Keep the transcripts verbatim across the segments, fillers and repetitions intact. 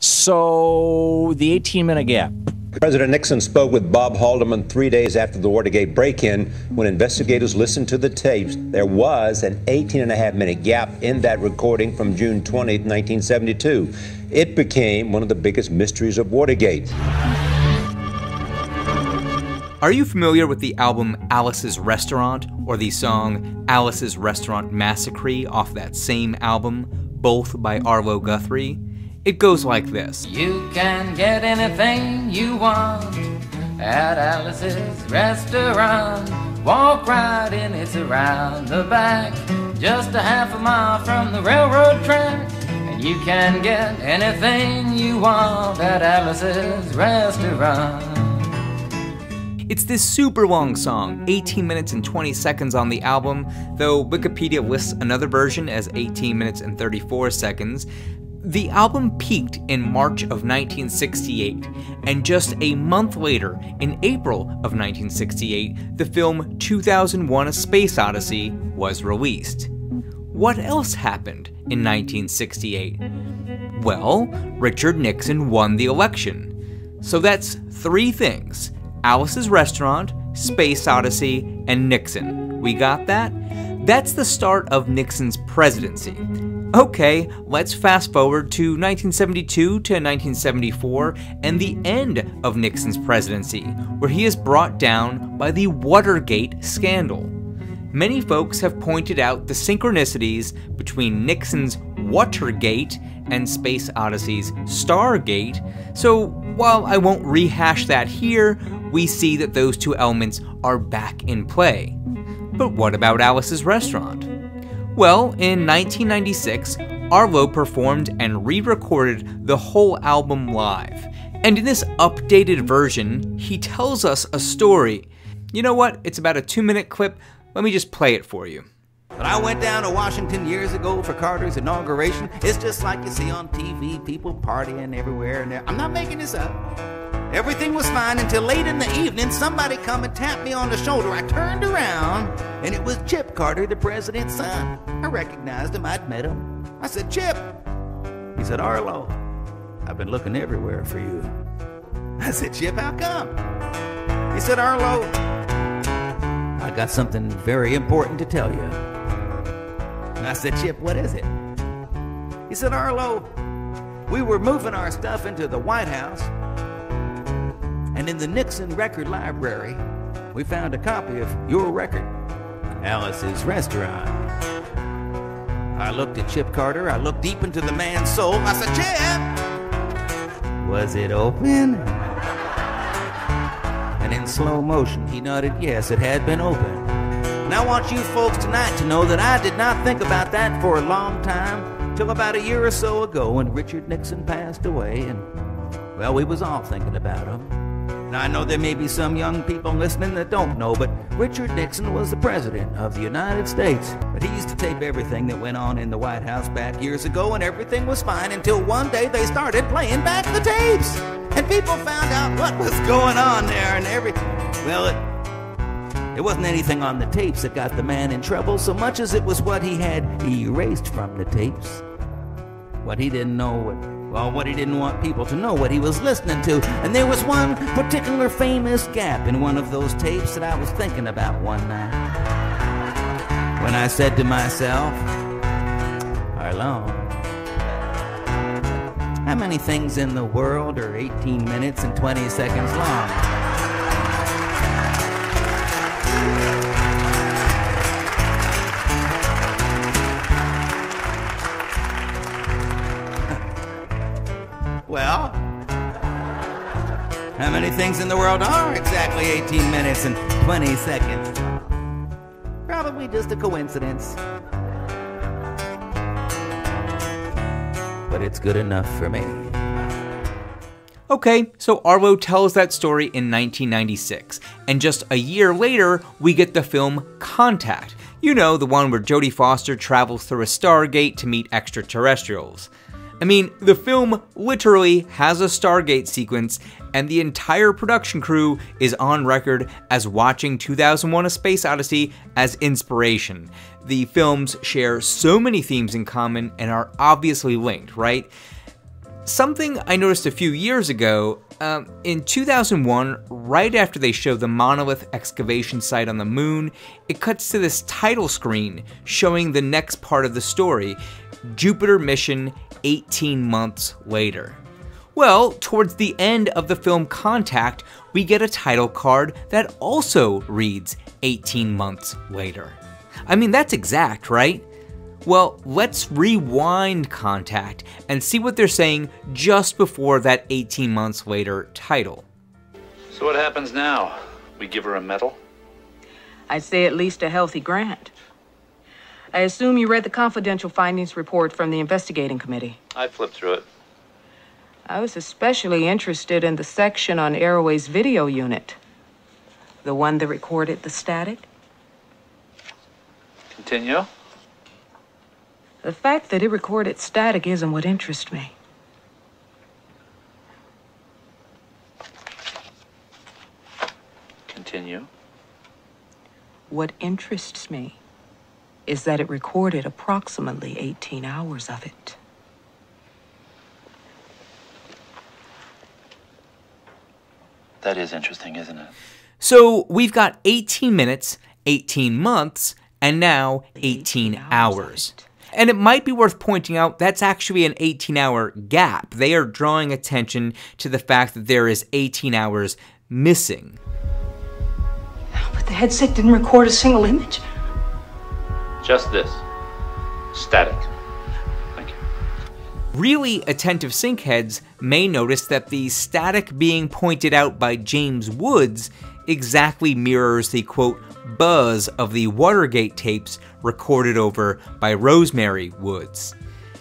So, the eighteen minute gap. President Nixon spoke with Bob Haldeman three days after the WaterGate break-in. When investigators listened to the tapes, there was an eighteen and a half minute gap in that recording from June twentieth, nineteen seventy-two. It became one of the biggest mysteries of Watergate. Are you familiar with the album Alice's Restaurant, or the song Alice's Restaurant Massacre off that same album, both by Arlo Guthrie? It goes like this. You can get anything you want at Alice's Restaurant. Walk right in, it's around the back, just a half a mile from the railroad track. And you can get anything you want at Alice's Restaurant. It's this super long song, eighteen minutes and twenty seconds on the album, though Wikipedia lists another version as eighteen minutes and thirty-four seconds. The album peaked in March of nineteen sixty-eight, and just a month later, in April of nineteen sixty-eight, the film two thousand one: A Space Odyssey was released. What else happened in nineteen sixty-eight? Well, Richard Nixon won the election. So that's three things: Alice's Restaurant, Space Odyssey, and Nixon. We got that? That's the start of Nixon's presidency. Okay, let's fast forward to nineteen seventy-two to nineteen seventy-four and the end of Nixon's presidency, where he is brought down by the WaterGate scandal. Many folks have pointed out the synchronicities between Nixon's WaterGate and Space Odyssey's StarGate, so while I won't rehash that here, we see that those two elements are back in play. But what about Alice's Restaurant? Well, in nineteen ninety-six, Arlo performed and re-recorded the whole album live. And in this updated version, he tells us a story. You know what? It's about a two minute clip. Let me just play it for you. But I went down to Washington years ago for Carter's inauguration. It's just like you see on T V, people partying everywhere and there. I'm not making this up. Everything was fine until late in the evening, somebody come and tapped me on the shoulder. I turned around, and it was Chip Carter, the president's son. I recognized him, I'd met him. I said, Chip. He said, Arlo, I've been looking everywhere for you. I said, Chip, how come? He said, Arlo, I got something very important to tell you. And I said, Chip, what is it? He said, Arlo, we were moving our stuff into the Whitehouse, and in the Nixon record library, we found a copy of your record, Alice's Restaurant. I looked at Chip Carter, I looked deep into the man's soul. I said, Chip, was it open? And in slow motion, he nodded yes, it had been open. And I want you folks tonight to know that I did not think about that for a long time, till about a year or so ago when Richard Nixon passed away, and, well, we was all thinking about him. Now, I know there may be some young people listening that don't know, but Richard Nixon was the president of the United States. But he used to tape everything that went on in the White House back years ago, and everything was fine until one day they started playing back the tapes. And people found out what was going on there, and every... Well, it, it wasn't anything on the tapes that got the man in trouble so much as it was what he had erased from the tapes. What he didn't know, what... Well, what he didn't want people to know, what he was listening to. And there was one particular famous gap in one of those tapes that I was thinking about one night. When I said to myself, Arlo, how many things in the world are eighteen minutes and twenty seconds long? Well, how many things in the world are exactly eighteen minutes and twenty seconds? Probably just a coincidence. But it's good enough for me. Okay, so Arlo tells that story in nineteen ninety-six, and just a year later, we get the film Contact. You know, the one where Jodie Foster travels through a Stargate to meet extraterrestrials. I mean, the film literally has a Stargate sequence, and the entire production crew is on record as watching two thousand one: A Space Odyssey as inspiration. The films share so many themes in common and are obviously linked, right? Something I noticed a few years ago, um, in two thousand one, right after they show the monolith excavation site on the moon, it cuts to this title screen showing the next part of the story, Jupiter mission eighteen months later. Well, towards the end of the film Contact, we get a title card that also reads eighteen months later. I mean, that's exact, right? Well, let's rewind Contact and see what they're saying just before that eighteen months later title. So what happens now? We give her a medal? I'd say at least a healthy grant. I assume you read the confidential findings report from the investigating committee. I flipped through it. I was especially interested in the section on Airway's video unit. The one that recorded the static. Continue. The fact that it recorded static isn't what interests me. Continue. What interests me is that it recorded approximately eighteen hours of it. That is interesting, isn't it? So we've got eighteen minutes, eighteen months, and now eighteen hours. And it might be worth pointing out that's actually an eighteen hour gap. They are drawing attention to the fact that there is eighteen hours missing. But the headset didn't record a single image. Just this. Static. Thank you. Really attentive syncheads may notice that the static being pointed out by James Woods exactly mirrors the, quote, buzz of the WaterGate tapes recorded over by Rosemary Woods.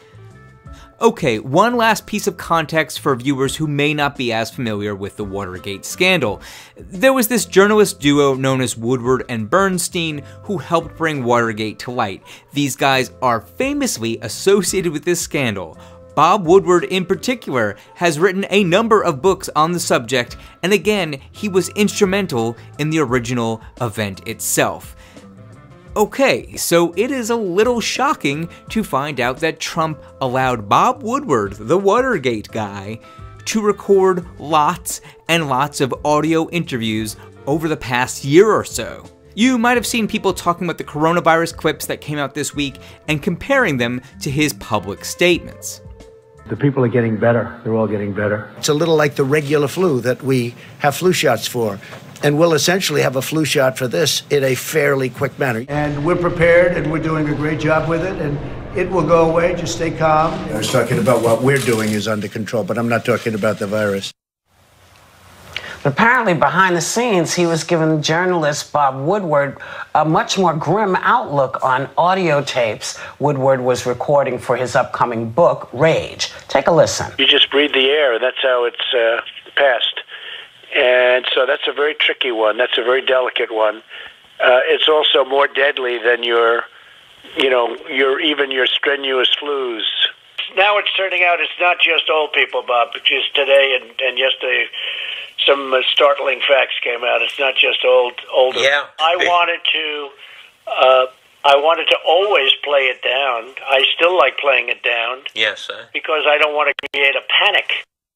Okay, one last piece of context for viewers who may not be as familiar with the Watergate scandal. There was this journalist duo known as Woodward and Bernstein who helped bring Watergate to light. These guys are famously associated with this scandal. Bob Woodward in particular has written a number of books on the subject, and again, he was instrumental in the original event itself. Okay, so it is a little shocking to find out that Trump allowed Bob Woodward, the Watergate guy, to record lots and lots of audio interviews over the past year or so. You might have seen people talking about the coronavirus clips that came out this week and comparing them to his public statements. The people are getting better. They're all getting better. It's a little like the regular flu that we have flu shots for. And we'll essentially have a flu shot for this in a fairly quick manner. And we're prepared, and we're doing a great job with it, and it will go away. Just stay calm. I was talking about what we're doing is under control, but I'm not talking about the virus. Apparently, behind the scenes, he was giving journalist Bob Woodward a much more grim outlook on audio tapes Woodward was recording for his upcoming book, Rage. Take a listen. You just breathe the air. That's how it's uh, passed. And so that's a very tricky one. That's a very delicate one. Uh, it's also more deadly than your, you know, your even your strenuous flus. Now it's turning out it's not just old people, Bob, which is today and, and yesterday. Some uh, startling facts came out. It's not just old, older. Yeah. I wanted to, uh, I wanted to always play it down. I still like playing it down. Yes, sir. Because I don't want to create a panic.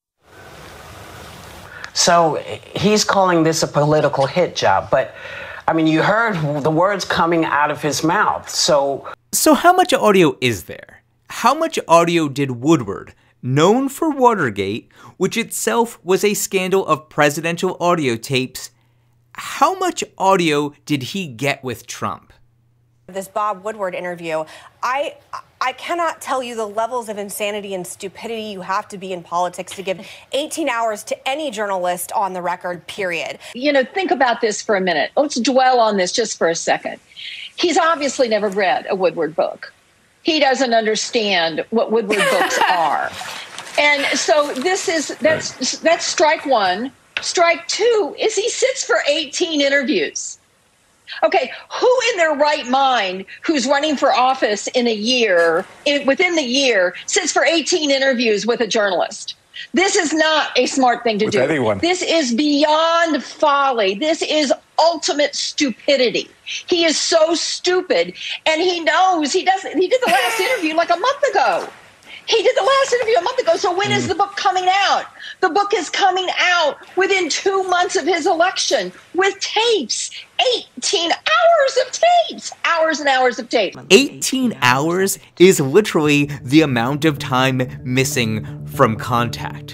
So he's calling this a political hit job, but I mean, you heard the words coming out of his mouth. So, so how much audio is there? How much audio did Woodward, known for Watergate, which itself was a scandal of presidential audio tapes, how much audio did he get with Trump? This Bob Woodward interview, I I cannot tell you the levels of insanity and stupidity you have to be in politics to give eighteen hours to any journalist on the record, period. You know, think about this for a minute. Let's dwell on this just for a second. He's obviously never read a Woodward book. He doesn't understand what Woodward books are. And so this is, that's, that's strike one. Strike two is he sits for eighteen interviews. Okay, who in their right mind who's running for office in a year, in, within the year, sits for eighteen interviews with a journalist? This is not a smart thing to with do. Anyone. This is beyond folly. This is ultimate stupidity. He is so stupid, and he knows he doesn't. He did the last interview like a month ago. He did the last interview a month ago. So when mm. is the book coming out? The book is coming out within two months of his election with tapes. eighteen hours of tapes. Hours and hours of tapes. eighteen hours is literally the amount of time missing from contact.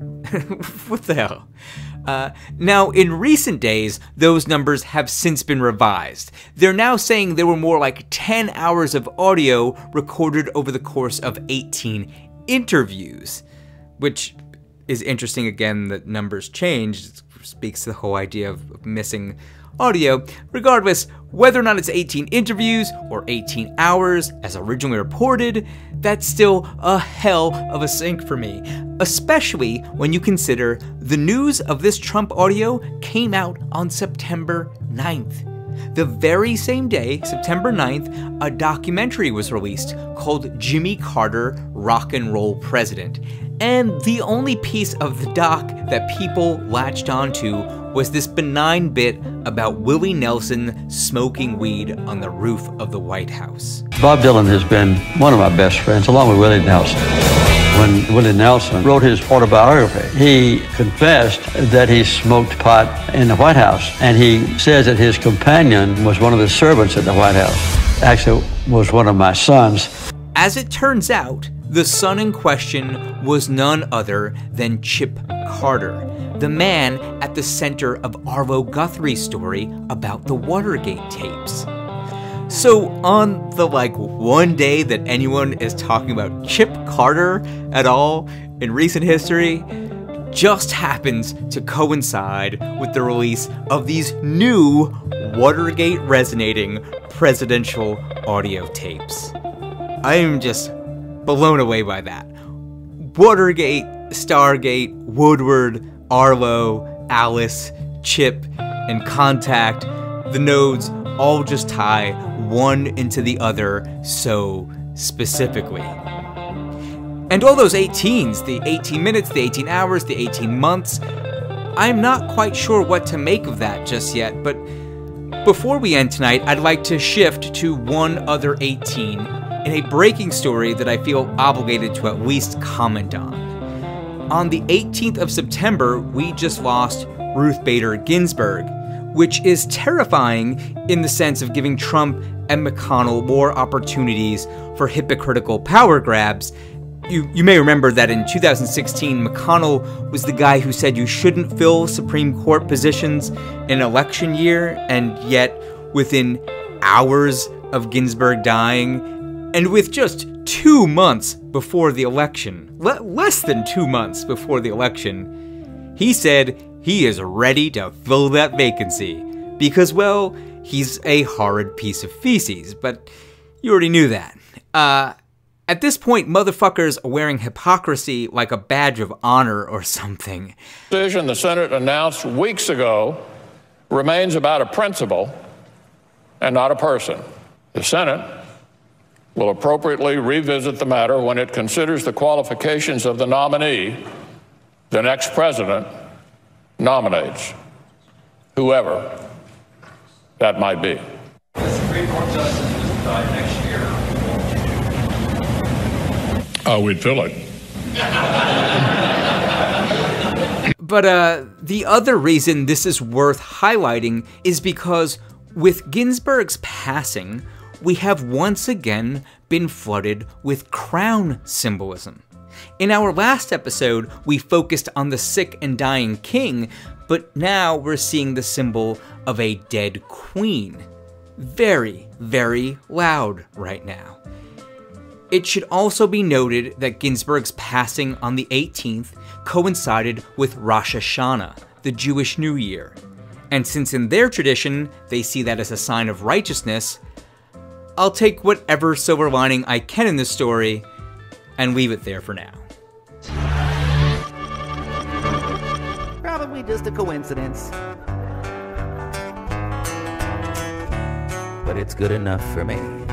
What the hell? Uh, now, in recent days, those numbers have since been revised. They're now saying there were more like ten hours of audio recorded over the course of eighteen interviews, which is interesting. Again, that numbers changed. It speaks to the whole idea of missing audio. Regardless, whether or not it's eighteen interviews or eighteen hours, as originally reported, that's still a hell of a sync for me, especially when you consider the news of this Trump audio came out on September ninth. The very same day, September ninth, a documentary was released called Jimmy Carter, Rock and Roll President. And the only piece of the doc that people latched onto was this benign bit about Willie Nelson smoking weed on the roof of the White House. Bob Dylan has been one of my best friends, along with Willie Nelson. When Willie Nelson wrote his autobiography, he confessed that he smoked pot in the White House, and he says that his companion was one of the servants at the White House. Actually, was one of my sons. As it turns out, the son in question was none other than Chip Carter, the man at the center of Arlo Guthrie's story about the WaterGate tapes. So on the like one day that anyone is talking about Chip Carter at all in recent history, just happens to coincide with the release of these new WaterGate resonating presidential audio tapes. I am just blown away by that. WaterGate, StarGate, Woodward, Arlo, Alice, Chip, and Contact, the nodes all just tie one into the other so specifically. And all those eighteens, the eighteen minutes, the eighteen hours, the eighteen months, I'm not quite sure what to make of that just yet, but before we end tonight, I'd like to shift to one other eighteen in a breaking story that I feel obligated to at least comment on. On the eighteenth of September, we just lost Ruth Bader Ginsburg, which is terrifying in the sense of giving Trump and McConnell more opportunities for hypocritical power grabs. You, you may remember that in two thousand sixteen, McConnell was the guy who said you shouldn't fill Supreme Court positions in an election year, and yet within hours of Ginsburg dying, and with just two months before the election, le- less than two months before the election, he said he is ready to fill that vacancy because, well, he's a horrid piece of feces, but you already knew that. Uh, at this point, motherfuckers are wearing hypocrisy like a badge of honor or something. The decision the Senate announced weeks ago remains about a principle and not a person. The Senate will appropriately revisit the matter when it considers the qualifications of the nominee the next president nominates, whoever that might be. The Supreme Court justice will die next year. Oh, we'd fill it. But uh, the other reason this is worth highlighting is because with Ginsburg's passing, we have once again been flooded with crown symbolism. In our last episode, we focused on the sick and dying king, but now we're seeing the symbol of a dead queen. Very, very loud right now. It should also be noted that Ginsburg's passing on the eighteenth coincided with Rosh Hashanah, the Jewish New Year. And since in their tradition, they see that as a sign of righteousness, I'll take whatever silver lining I can in this story and leave it there for now. Probably just a coincidence. But it's good enough for me.